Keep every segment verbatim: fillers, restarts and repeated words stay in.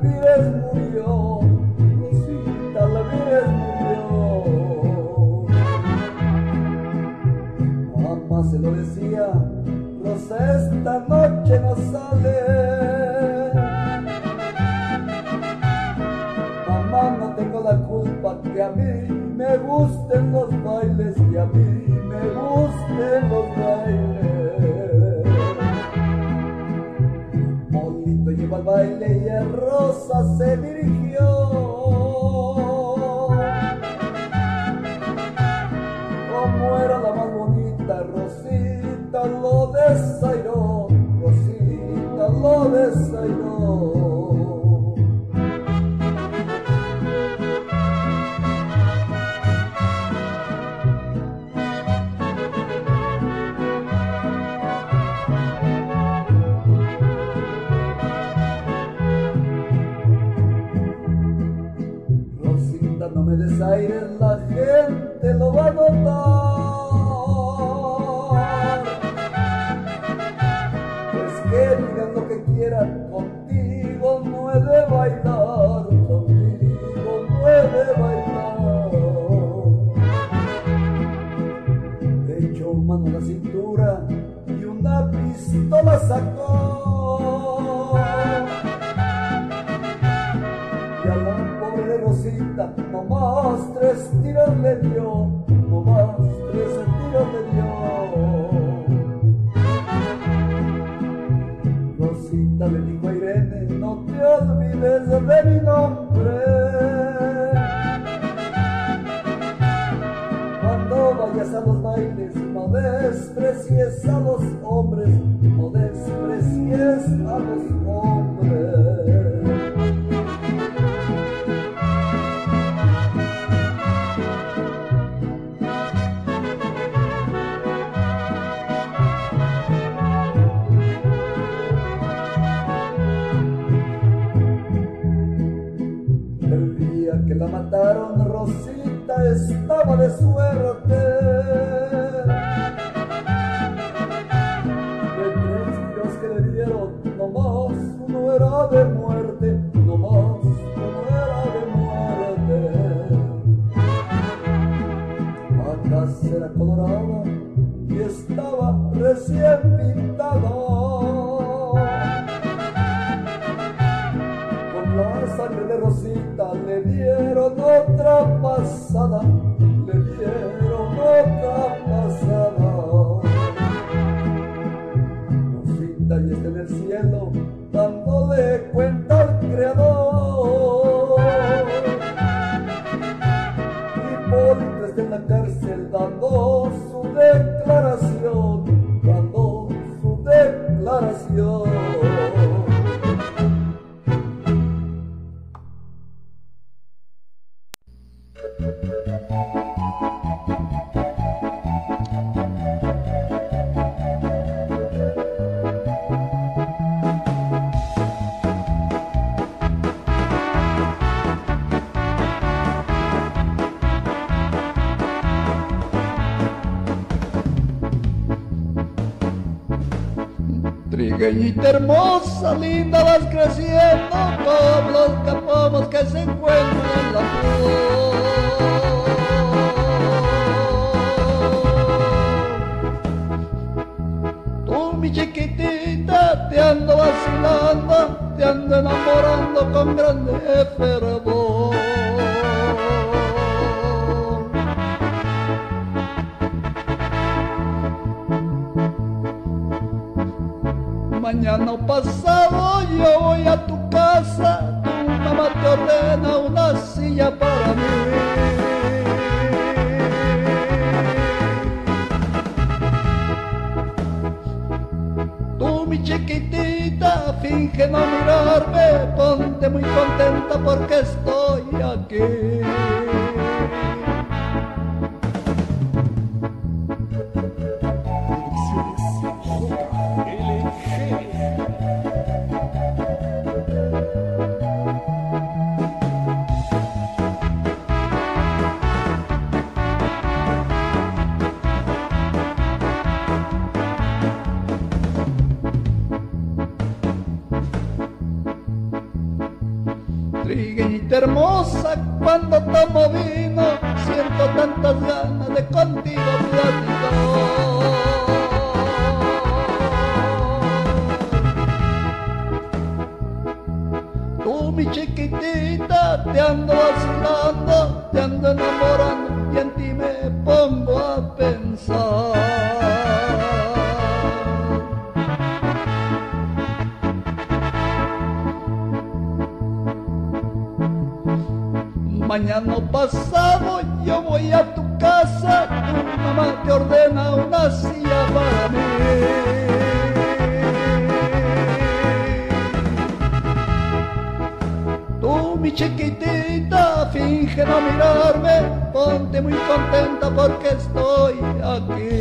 Vírez murió, Rosita la Vírez murió. Mamá se lo decía, Rosa esta noche no sale. Mamá, no tengo la culpa que a mí me gusten los bailes, que a mí me gusten los bailes. Molito lleva al baile y a Rosa se dirigió. Como era la más bonita, Rosita lo desairó, Rosita lo desairó. No me desaires, la gente lo va a notar. Pues que digan lo que quieran, contigo no he de bailar, contigo no he de bailar. Le echó mano a la cintura y una pistola sacó. Y a la pobre Rosita nomás tres tiros le dio, nomás tres tiros le dio. Rosita le dijo a Irene, no te olvides de mi nombre. Cuando vayas a los bailes, no desprecies a los hombres, no desprecies a los hombres. Que la mataron, Rosita estaba de suerte. De tres tiros que le dieron, nomás uno era de muerte, nomás uno era de muerte. La casa era colorada y estaba recién pintada. La sangre de Rosita le dieron otra pasada, le dieron otra pasada. Rosita ya está en el cielo, dándole cuenta al Creador. Hipólito está en la cárcel, dando su declaración, dando su declaración. Trigueñita hermosa, linda, vas creciendo como los capomos que se encuentran en la flor. Tú, mi chiquitita, te ando vacilando, te ando enamorando con grande fervor. Mañana o pasado yo voy a tu casa, tu mamá te ordena una silla para mí. Tú, mi chiquitita, finge no mirarme, ponte muy contenta porque estoy aquí. Trigueñita hermosa, cuando tomo vino, siento tantas ganas de contigo platicar. Tú, mi chiquitita, te ando vacilando, te ando enamorando y en ti me pongo a pensar. Mañana pasado yo voy a tu casa, tu mamá te ordena una silla para mí. Tú, mi chiquitita, finge no mirarme, ponte muy contenta porque estoy aquí.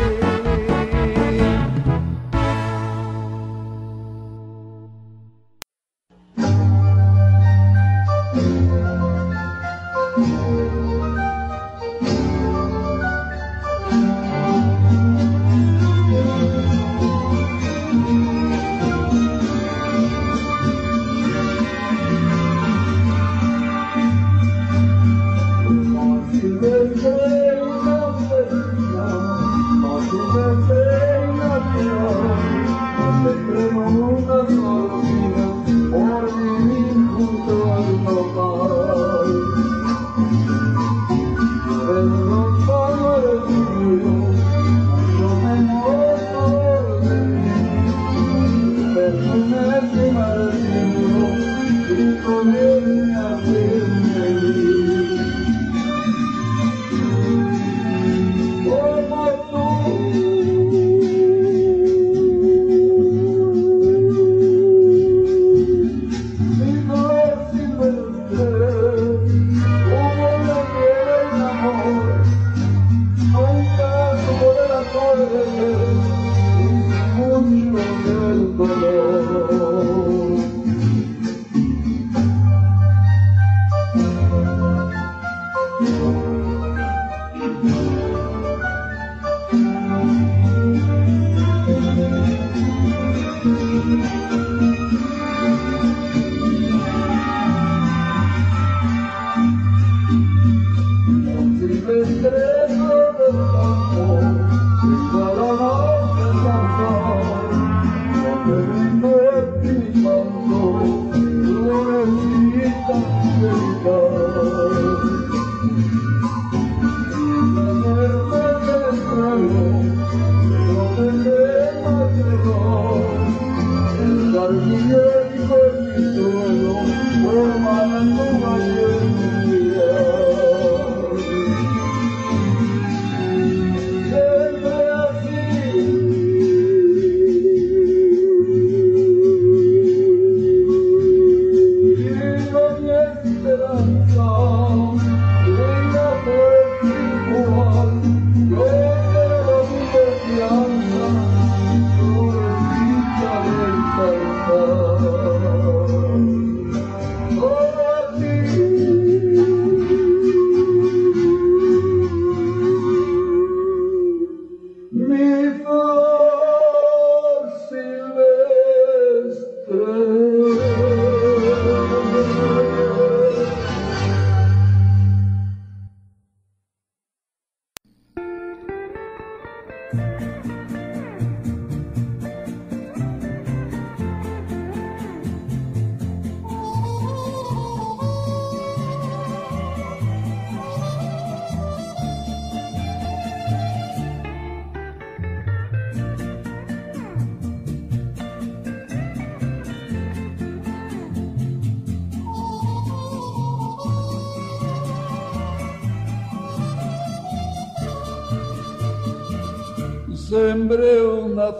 Sembré una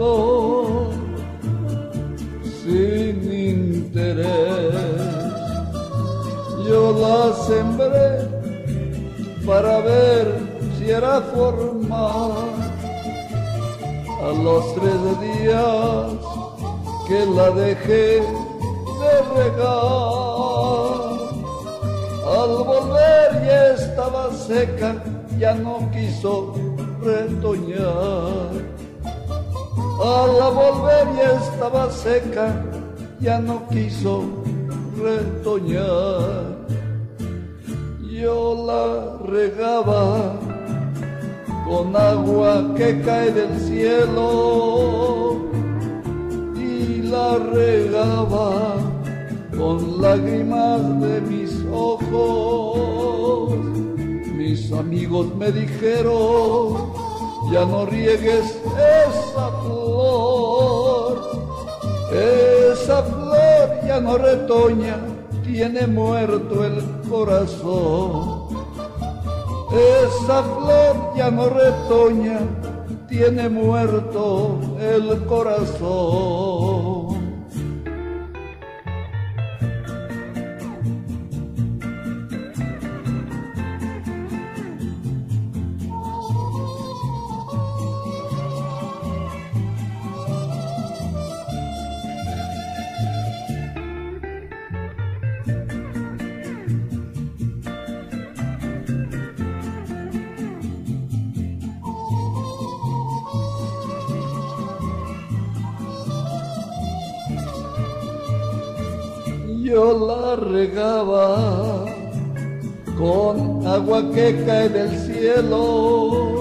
flor sin interés, yo la sembré para ver si era formal. A los tres días que la dejé de regar, al volver ya estaba seca, ya no quiso retoñar. Al volver ya estaba seca, ya no quiso retoñar. Yo la regaba con agua que cae del cielo y la regaba con lágrimas de mis ojos. Mis amigos me dijeron, ya no riegues esa flor, esa flor ya no retoña, tiene muerto el corazón. Esa flor ya no retoña, tiene muerto el corazón. Yo la regaba con agua que cae del cielo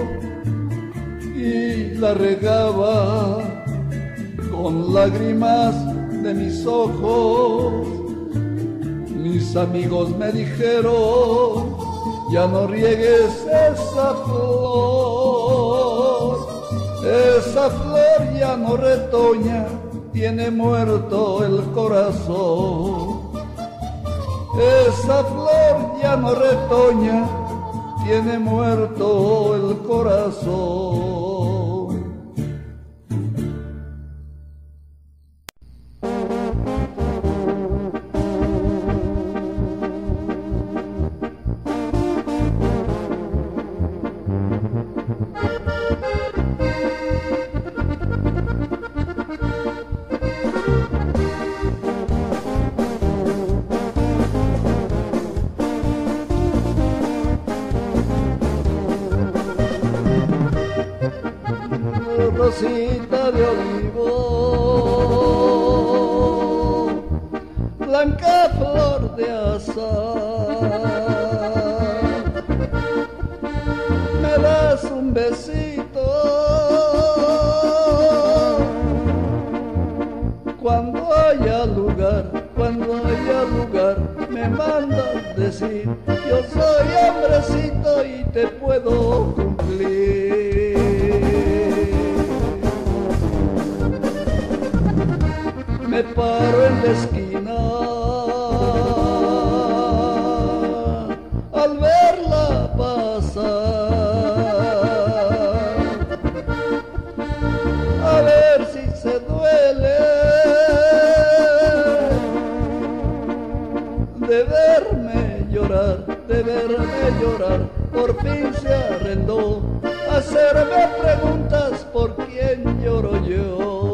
y la regaba con lágrimas de mis ojos. Mis amigos me dijeron, ya no riegues esa flor, esa flor ya no retoña, tiene muerto el corazón. Esa flor ya no retoña, tiene muerto el corazón. Rosita de olivo, blanca flor de azahar, me das un besito cuando haya lugar, cuando haya lugar, me mandas decir, yo soy hombrecito y te puedo cumplir. Me paro en la esquina al verla pasar, a ver si se duele de verme llorar, de verme llorar. Por fin se arrendó a hacerme preguntas por quién lloro yo.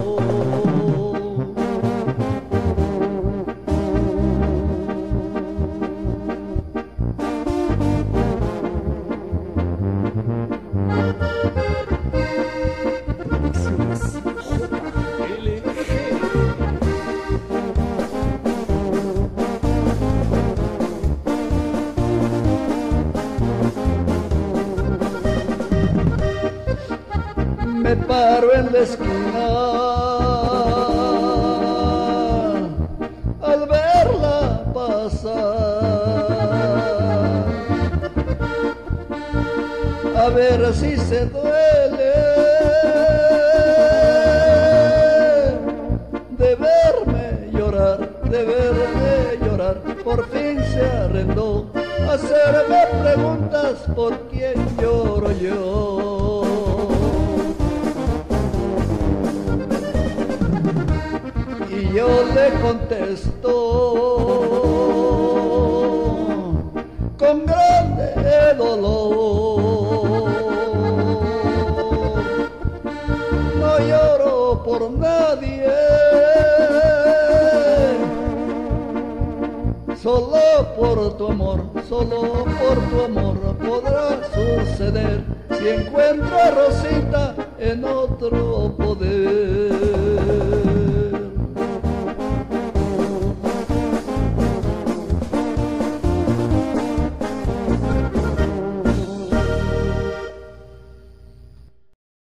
Me paro en la esquina al verla pasar, a ver si se duele de verme llorar, de verme llorar. Por fin se arrendó a hacerme preguntas por quién lloro yo. Y yo le contesto con grande dolor, no lloro por nadie, solo por tu amor, solo por tu amor podrá suceder si encuentro a Rosita en otro poder.